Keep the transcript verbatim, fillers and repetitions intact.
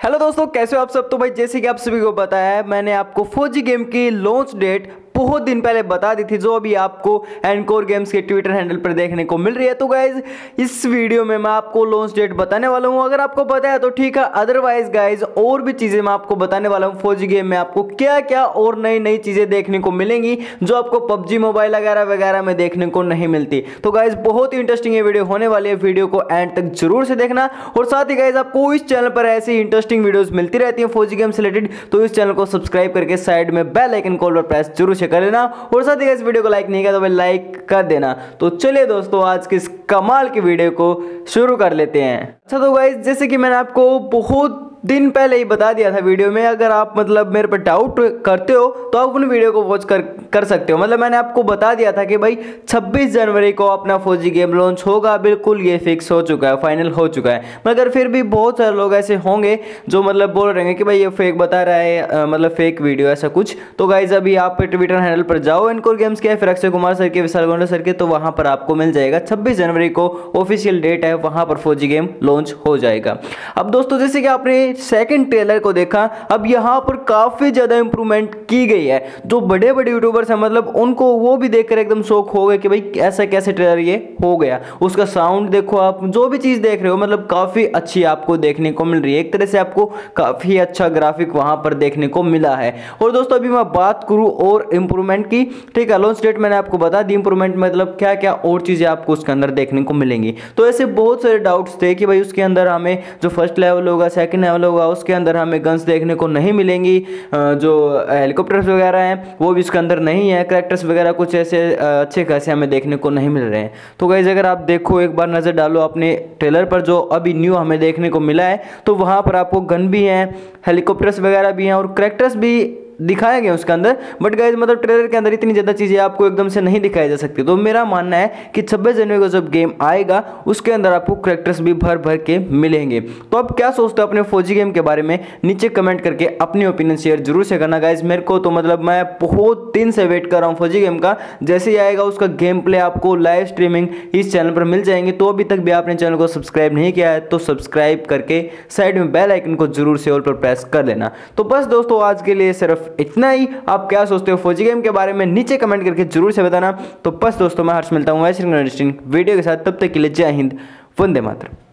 Hello दोस्तों, कैसे हो आप सब। तो भाई जैसे कि आप सभी को पता है, मैंने आपको फौजी गेम की लॉन्च डेट बहुत दिन पहले बता दी थी, जो अभी आपको एनकोर गेम्स के ट्विटर हैंडल पर देखने को मिल रही है। तो गाइज इस वीडियो में मैं आपको लॉन्च डेट बताने वाला हूं। अगर आपको पता है तो ठीक है, अदरवाइज गाइज और भी चीज़ें मैं आपको बताने वाला हूं। फौजी गेम में आपको क्या क्या और नई नई चीज़ें देखने को मिलेंगी जो आपको पबजी मोबाइल वगैरह वगैरह में देखने को नहीं मिलती। तो गाइज बहुत ही इंटरेस्टिंग ये वीडियो होने वाली है, वीडियो को एंड तक जरूर से देखना। और साथ ही गाइज आपको इस चैनल पर ऐसी इंटरेस्टिंग वीडियोस मिलती रहती हैं फौजी गेम से रिलेटेड, तो इस चैनल को सब्सक्राइब करके साइड में बेल आइकन कॉल पर प्रेस जरूर से कर लेना। और साथ ही इस वीडियो को लाइक नहीं किया तो भाई लाइक कर देना। तो चलिए दोस्तों, आज की इस कमाल की वीडियो को शुरू कर लेते हैं। अच्छा तो गाइस, जैसे कि मैंने आपको बहुत दिन पहले ही बता दिया था वीडियो में, अगर आप मतलब मेरे पर डाउट करते हो तो आप उन वीडियो को वॉच कर कर सकते हो। मतलब मैंने आपको बता दिया था कि भाई छब्बीस जनवरी को अपना फौजी गेम लॉन्च होगा, बिल्कुल ये फिक्स हो चुका है, फाइनल हो चुका है। मगर फिर भी बहुत सारे लोग ऐसे होंगे जो मतलब बोल रहे हैं कि भाई ये फेक बता रहा है, आ, मतलब फेक वीडियो ऐसा कुछ। तो गाइज अभी आप ट्विटर हैंडल पर जाओ, एनकोर गेम्स के, फिर अक्षय कुमार सर के, विशाल गोंडा सर के, तो वहां पर आपको मिल जाएगा छब्बीस जनवरी को ऑफिशियल डेट है, वहां पर फौजी गेम लॉन्च हो जाएगा। अब दोस्तों जैसे कि आपने सेकंड ट्रेलर को देखा, अब यहाँ पर काफी ज्यादा इंप्रूवमेंट की गई है। जो बड़े बड़े यूट्यूबर्स हैं मतलब उनको वो भी देखकर एकदम शौक हो गए कि भाई ऐसा कैसे ट्रेलर ये हो गया। उसका साउंड देखो, आप जो भी चीज देख रहे हो मतलब काफी अच्छी आपको देखने को मिल रही है। एक तरह से आपको काफी अच्छा ग्राफिक वहां पर देखने को मिला है। और दोस्तों अभी मैं बात करूं और इंप्रूवमेंट की, ठीक है, लॉन्च डेट मैंने आपको बता दी, इंप्रूवमेंट मतलब क्या क्या और चीजें आपको उसके अंदर देखने को मिलेंगी। तो ऐसे बहुत सारे डाउट्स थे कि भाई उसके अंदर हमें जो फर्स्ट लेवल होगा, सेकंड लेवल होगा, उसके अंदर हमें गन्स देखने को नहीं मिलेंगी, जो हेलीकॉप्टर्स वगैरह हैं वो भी इसके अंदर नहीं है, कैरेक्टर्स वगैरह कुछ ऐसे अच्छे खासे हमें देखने को नहीं मिल रहे हैं। तो गाइस अगर आप देखो, एक बार नज़र डालो अपने ट्रेलर पर जो अभी न्यू हमें देखने को मिला है, तो वहाँ पर आपको गन भी हैं, हेलीकॉप्टर्स वगैरह भी हैं और कैरेक्टर्स भी दिखाया गया उसके अंदर। बट गाइज मतलब ट्रेलर के अंदर इतनी ज़्यादा चीज़ें आपको एकदम से नहीं दिखाई जा सकती। तो मेरा मानना है कि छब्बीस जनवरी को जब गेम आएगा उसके अंदर आपको कैरेक्टर्स भी भर भर के मिलेंगे। तो आप क्या सोचते हो अपने फौजी गेम के बारे में, नीचे कमेंट करके अपनी ओपिनियन शेयर जरूर से करना गाइज। मेरे को तो मतलब मैं बहुत दिन से वेट कर रहा हूँ फौजी गेम का। जैसे ही आएगा उसका गेम प्ले आपको लाइव स्ट्रीमिंग इस चैनल पर मिल जाएंगे। तो अभी तक भी आपने चैनल को सब्सक्राइब नहीं किया है तो सब्सक्राइब करके साइड में बेल आइकन को जरूर से ऑल पर प्रेस कर लेना। तो बस दोस्तों आज के लिए सिर्फ इतना ही। आप क्या सोचते हो फौजी गेम के बारे में नीचे कमेंट करके जरूर से बताना। तो बस दोस्तों मैं हर्ष मिलता हूँ वैसे इंटरेस्टिंग वीडियो के साथ, तब तक के लिए जय हिंद, वंदे मातरम।